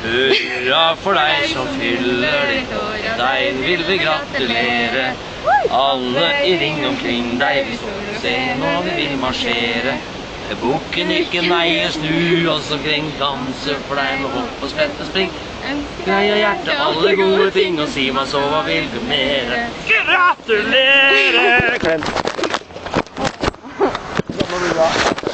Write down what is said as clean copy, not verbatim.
Hurra for deg som fyller ditt år, deg vil vi gratulere. Alle i ring omkring deg, vi står og ser når vi vil marsjere. Bukken ikke neier, snu oss omkring, danser for deg med hopp og sprett og spring. Greie hjerte alle gode ting, og si meg så hva vil du mere. Gratulere! Klem! Sånn må det bra.